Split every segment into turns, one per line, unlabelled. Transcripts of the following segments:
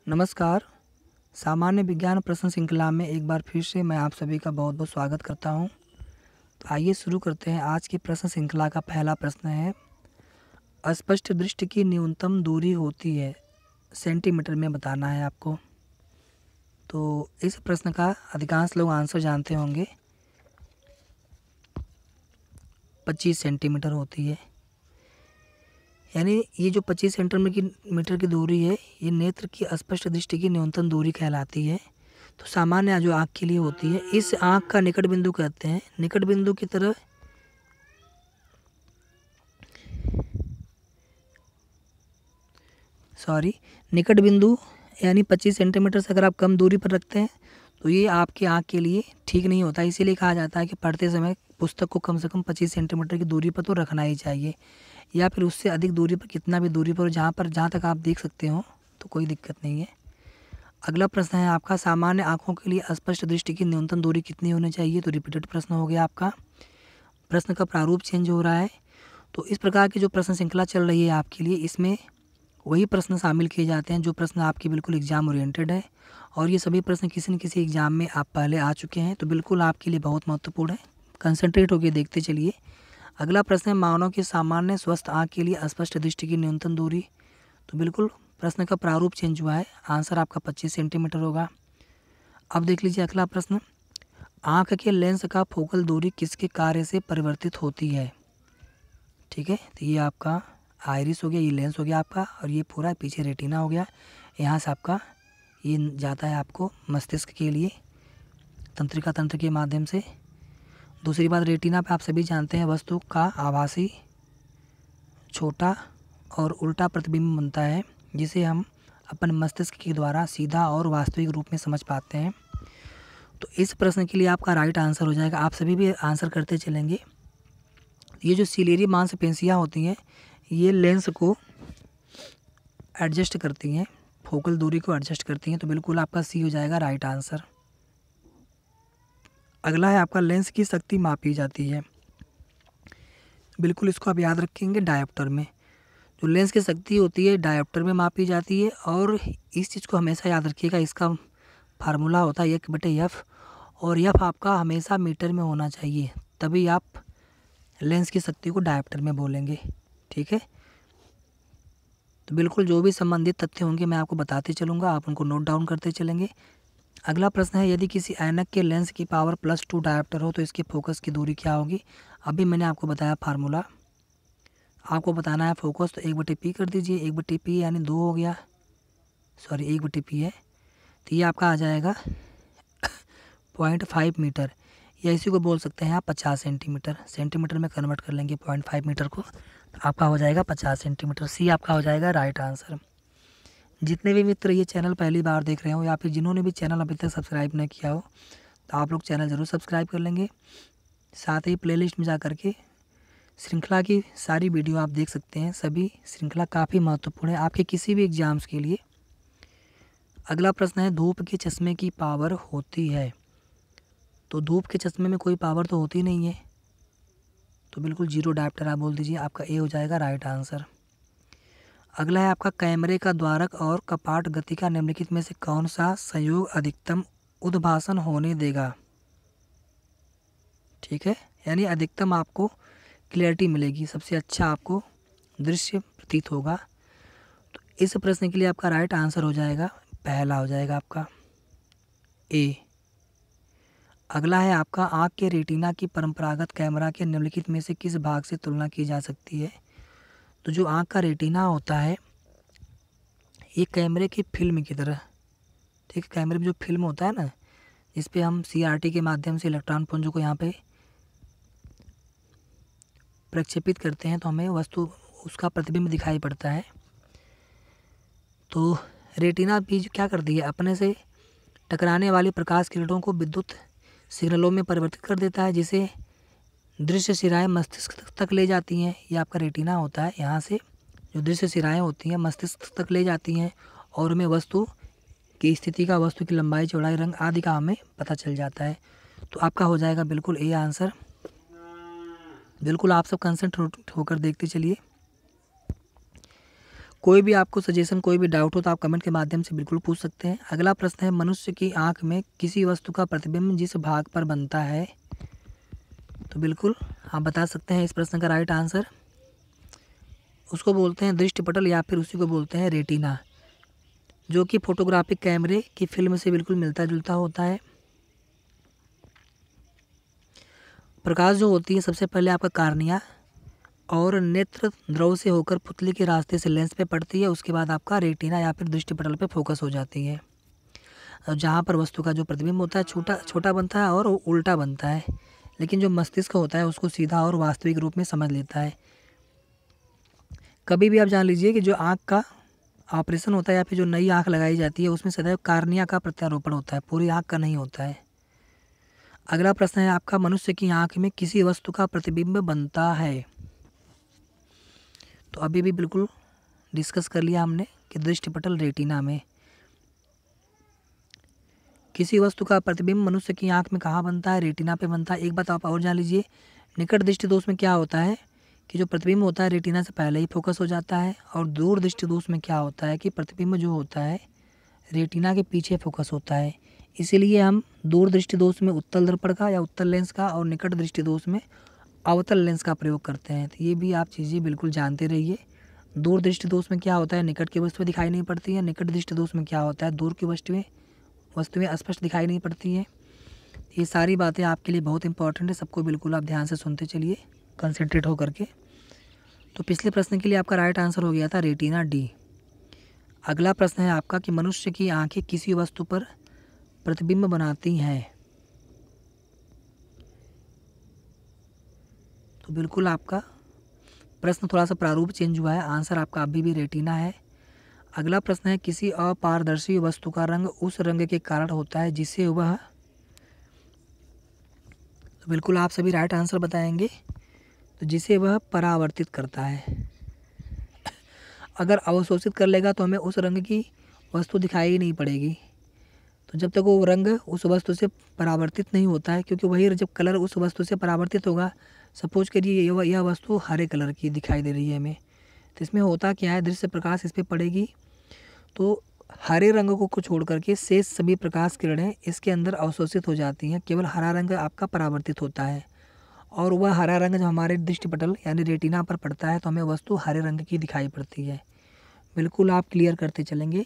नमस्कार। सामान्य विज्ञान प्रश्न श्रृंखला में एक बार फिर से मैं आप सभी का बहुत बहुत स्वागत करता हूं। तो आइए शुरू करते हैं। आज की प्रश्न श्रृंखला का पहला प्रश्न है, अस्पष्ट दृष्टि की न्यूनतम दूरी होती है, सेंटीमीटर में बताना है आपको। तो इस प्रश्न का अधिकांश लोग आंसर जानते होंगे, 25 सेंटीमीटर होती है। यानी ये जो 25 सेंटीमीटर की दूरी है, ये नेत्र की अस्पष्ट दृष्टि की न्यूनतम दूरी कहलाती है। तो सामान्य जो आँख के लिए होती है, इस आँख का निकट बिंदु कहते हैं। निकट बिंदु की तरह निकट बिंदु यानी 25 सेंटीमीटर से अगर आप कम दूरी पर रखते हैं तो ये आपकी आँख के लिए ठीक नहीं होता। इसीलिए कहा जाता है कि पढ़ते समय पुस्तक को कम से कम 25 सेंटीमीटर की दूरी पर तो रखना ही चाहिए, या फिर उससे अधिक दूरी पर, कितना भी दूरी पर, जहाँ तक आप देख सकते हो तो कोई दिक्कत नहीं है। अगला प्रश्न है आपका, सामान्य आँखों के लिए अस्पष्ट दृष्टि की न्यूनतम दूरी कितनी होनी चाहिए। तो रिपीटेड प्रश्न हो गया आपका। प्रश्न का प्रारूप चेंज हो रहा है। तो इस प्रकार की जो प्रश्न श्रृंखला चल रही है आपके लिए, इसमें वही प्रश्न शामिल किए जाते हैं जो प्रश्न आपके बिल्कुल एग्जाम ओरिएंटेड है, और ये सभी प्रश्न किसी न किसी एग्जाम में आप पहले आ चुके हैं, तो बिल्कुल आपके लिए बहुत महत्वपूर्ण है। कंसंट्रेट होकर देखते चलिए। अगला प्रश्न है, मानव की सामान्य स्वस्थ आँख के लिए अस्पष्ट दृष्टि की न्यूनतम दूरी। तो बिल्कुल प्रश्न का प्रारूप चेंज हुआ है। आंसर आपका 25 सेंटीमीटर होगा। अब देख लीजिए अगला प्रश्न, आँख के लेंस का फोकल दूरी किसके कार्य से परिवर्तित होती है। ठीक है, तो ये आपका आइरिस हो गया, ये लेंस हो गया आपका, और ये पूरा पीछे रेटिना हो गया। यहाँ से आपका ये जाता है आपको मस्तिष्क के लिए तंत्रिका तंत्र के माध्यम से। दूसरी बात, रेटिना पे आप सभी जानते हैं वस्तु का आभासी छोटा और उल्टा प्रतिबिंब बनता है, जिसे हम अपन मस्तिष्क के द्वारा सीधा और वास्तविक रूप में समझ पाते हैं। तो इस प्रश्न के लिए आपका राइट आंसर हो जाएगा। आप सभी भी आंसर करते चलेंगे। ये जो सिलेरी मांसपेशियाँ होती हैं, ये लेंस को एडजस्ट करती हैं, फोकल दूरी को एडजस्ट करती हैं। तो बिल्कुल आपका सी हो जाएगा राइट आंसर। अगला है आपका, लेंस की शक्ति मापी जाती है। बिल्कुल इसको आप याद रखेंगे, डायोप्टर में। जो लेंस की शक्ति होती है डायोप्टर में मापी जाती है, और इस चीज़ को हमेशा याद रखिएगा, इसका फार्मूला होता है 1/f, और एफ आपका हमेशा मीटर में होना चाहिए, तभी आप लेंस की शक्ति को डायोप्टर में बोलेंगे। ठीक है, तो बिल्कुल जो भी संबंधित तथ्य होंगे मैं आपको बताते चलूँगा, आप उनको नोट डाउन करते चलेंगे। अगला प्रश्न है, यदि किसी ऐनक के लेंस की पावर +2 डायोप्टर हो तो इसके फोकस की दूरी क्या होगी। अभी मैंने आपको बताया फार्मूला, आपको बताना है फोकस। तो 1/p कर दीजिए, 1/p यानी 2 हो गया, 1/p है, तो ये आपका आ जाएगा 0.5 मीटर, या इसी को बोल सकते हैं आप 50 सेंटीमीटर। सेंटीमीटर में कन्वर्ट कर लेंगे 0.5 मीटर को, तो आपका हो जाएगा 50 सेंटीमीटर। सी आपका हो जाएगा राइट आंसर। जितने भी मित्र ये चैनल पहली बार देख रहे हो, या फिर जिन्होंने भी चैनल अभी तक सब्सक्राइब नहीं किया हो, तो आप लोग चैनल ज़रूर सब्सक्राइब कर लेंगे। साथ ही प्लेलिस्ट में जा कर के श्रृंखला की सारी वीडियो आप देख सकते हैं। सभी श्रृंखला काफ़ी महत्वपूर्ण है आपके किसी भी एग्जाम्स के लिए। अगला प्रश्न है, धूप के चश्मे की पावर होती है। तो धूप के चश्मे में कोई पावर तो होती नहीं है, तो बिल्कुल 0 डायोप्टर आप बोल दीजिए, आपका ए हो जाएगा राइट आंसर। अगला है आपका, कैमरे का द्वारक और कपाट गति का निम्नलिखित में से कौन सा संयोग अधिकतम उद्भासन होने देगा। ठीक है, यानी अधिकतम आपको क्लियरिटी मिलेगी, सबसे अच्छा आपको दृश्य प्रतीत होगा। तो इस प्रश्न के लिए आपका राइट आंसर हो जाएगा, पहला हो जाएगा आपका ए। अगला है आपका, आँख के रेटिना की परंपरागत कैमरा के निम्नलिखित में से किस भाग से तुलना की जा सकती है। तो जो आँख का रेटिना होता है, ये कैमरे की फिल्म की तरह, ठीक है, कैमरे में जो फिल्म होता है ना, इस पे हम CRT के माध्यम से इलेक्ट्रॉन पुंजों को यहाँ पे प्रक्षेपित करते हैं, तो हमें वस्तु उसका प्रतिबिंब दिखाई पड़ता है। तो रेटिना भी क्या करती है, अपने से टकराने वाली प्रकाश किरणों को विद्युत सिग्नलों में परिवर्तित कर देता है, जिसे दृश्य शिराएँ मस्तिष्क तक ले जाती हैं। ये आपका रेटिना होता है, यहाँ से जो दृश्य शिराएँ होती हैं मस्तिष्क तक ले जाती हैं, और हमें वस्तु की स्थिति का, वस्तु की लंबाई, चौड़ाई, रंग आदि का हमें पता चल जाता है। तो आपका हो जाएगा बिल्कुल ए आंसर। बिल्कुल आप सब कंसंट्रेट होकर देखते चलिए। कोई भी आपको सजेशन, कोई भी डाउट हो तो आप कमेंट के माध्यम से बिल्कुल पूछ सकते हैं। अगला प्रश्न है, मनुष्य की आँख में किसी वस्तु का प्रतिबिंब जिस भाग पर बनता है, तो बिल्कुल आप बता सकते हैं इस प्रश्न का राइट आंसर। उसको बोलते हैं दृष्टिपटल या फिर उसी को बोलते हैं रेटिना, जो कि फोटोग्राफिक कैमरे की फिल्म से बिल्कुल मिलता जुलता होता है। प्रकाश जो होती है सबसे पहले आपका कार्निया और नेत्र द्रव से होकर पुतली के रास्ते से लेंस पे पड़ती है, उसके बाद आपका रेटिना या फिर दृष्टिपटल पे फोकस हो जाती है, और जहाँ पर वस्तु का जो प्रतिबिंब होता है छोटा छोटा बनता है और उल्टा बनता है, लेकिन जो मस्तिष्क होता है उसको सीधा और वास्तविक रूप में समझ लेता है। कभी भी आप जान लीजिए कि जो आँख का ऑपरेशन होता है या फिर जो नई आँख लगाई जाती है उसमें सदैव कार्निया का प्रत्यारोपण होता है, पूरी आँख का नहीं होता है। अगला प्रश्न है आपका, मनुष्य की आँख में किसी वस्तु का प्रतिबिंब बनता है, तो अभी भी बिल्कुल डिस्कस कर लिया हमने कि दृष्टिपटल रेटिना में किसी वस्तु का प्रतिबिंब मनुष्य की आंख में कहाँ बनता है, रेटिना पे बनता है। एक बात आप और जान लीजिए, निकट दृष्टि दोष में क्या होता है कि जो प्रतिबिंब होता है रेटिना से पहले ही फोकस हो जाता है, और दूर दृष्टि दोष में क्या होता है कि प्रतिबिंब जो होता है रेटिना के पीछे फोकस होता है। इसीलिए हम दूर दृष्टि दोष में उत्तल दर्पण का या उत्तल लेंस का और निकट दृष्टि दोष में अवतल लेंस का प्रयोग करते हैं। तो ये भी आप चीज़ें बिल्कुल जानते रहिए। दूर दृष्टि दोष में क्या होता है, निकट की वस्तुएं दिखाई नहीं पड़ती है। निकट दृष्टि दोष में क्या होता है, दूर की वस्तुएं स्पष्ट दिखाई नहीं पड़ती हैं। ये सारी बातें आपके लिए बहुत इंपॉर्टेंट है, सबको बिल्कुल आप ध्यान से सुनते चलिए, कंसंट्रेट हो करके। तो पिछले प्रश्न के लिए आपका राइट आंसर हो गया था रेटिना डी। अगला प्रश्न है आपका कि मनुष्य की आंखें किसी वस्तु पर प्रतिबिंब बनाती हैं, तो बिल्कुल आपका प्रश्न थोड़ा सा प्रारूप चेंज हुआ है, आंसर आपका अभी भी रेटिना है। अगला प्रश्न है, किसी अपारदर्शी वस्तु का रंग उस रंग के कारण होता है जिसे वह, तो बिल्कुल आप सभी राइट आंसर बताएंगे, तो जिसे वह परावर्तित करता है। अगर अवशोषित कर लेगा तो हमें उस रंग की वस्तु दिखाई ही नहीं पड़ेगी, तो जब तक वो रंग उस वस्तु से परावर्तित नहीं होता है, क्योंकि वही जब कलर उस वस्तु से परावर्तित होगा, सपोज करिए यह वस्तु हरे कलर की दिखाई दे रही है हमें, तो इसमें होता क्या है, दृश्य प्रकाश इस पर पड़ेगी तो हरे रंग को छोड़ करके शेष सभी प्रकाश किरणें इसके अंदर अवशोषित हो जाती हैं, केवल हरा रंग आपका परावर्तित होता है, और वह हरा रंग जब हमारे दृष्टिपटल यानी रेटिना पर पड़ता है तो हमें वस्तु हरे रंग की दिखाई पड़ती है। बिल्कुल आप क्लियर करते चलेंगे।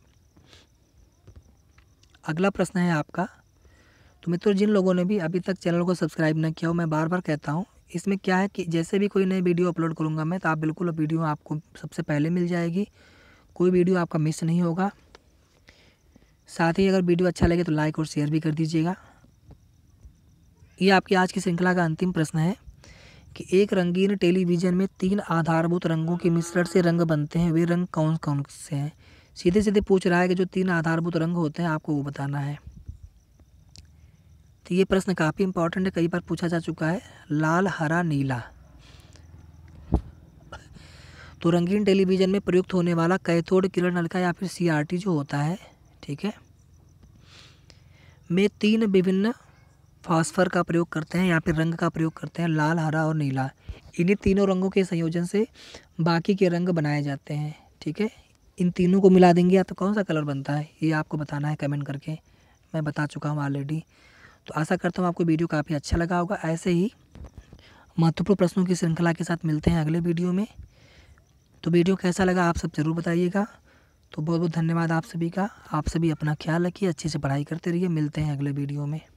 अगला प्रश्न है आपका, तो मित्रों जिन लोगों ने भी अभी तक चैनल को सब्सक्राइब न किया हो, मैं बार बार कहता हूँ, इसमें क्या है कि जैसे भी कोई नई वीडियो अपलोड करूँगा मैं, तो आप बिल्कुल वीडियो आपको सबसे पहले मिल जाएगी, कोई वीडियो आपका मिस नहीं होगा। साथ ही अगर वीडियो अच्छा लगे तो लाइक और शेयर भी कर दीजिएगा। ये आपकी आज की श्रृंखला का अंतिम प्रश्न है कि एक रंगीन टेलीविज़न में 3 आधारभूत रंगों के मिश्रण से रंग बनते हैं, वे रंग कौन कौन से हैं। सीधे सीधे पूछ रहा है कि जो 3 आधारभूत रंग होते हैं आपको वो बताना है। तो ये प्रश्न काफ़ी इंपॉर्टेंट है, कई बार पूछा जा चुका है। लाल, हरा, नीला। तो रंगीन टेलीविज़न में प्रयुक्त होने वाला कैथोड किरण नलिका या फिर CRT जो होता है, ठीक है, में 3 विभिन्न फास्फर का प्रयोग करते हैं या फिर रंग का प्रयोग करते हैं, लाल, हरा और नीला। इन्हीं तीनों रंगों के संयोजन से बाकी के रंग बनाए जाते हैं, ठीक है। इन तीनों को मिला देंगे या तो कौन सा कलर बनता है, ये आपको बताना है कमेंट करके, मैं बता चुका हूँ ऑलरेडी। तो आशा करता हूँ आपको वीडियो काफ़ी अच्छा लगा होगा। ऐसे ही महत्वपूर्ण प्रश्नों की श्रृंखला के साथ मिलते हैं अगले वीडियो में। तो वीडियो कैसा लगा आप सब ज़रूर बताइएगा। तो बहुत बहुत धन्यवाद आप सभी का। आप सभी अपना ख्याल रखिए, अच्छे से पढ़ाई करते रहिए। मिलते हैं अगले वीडियो में।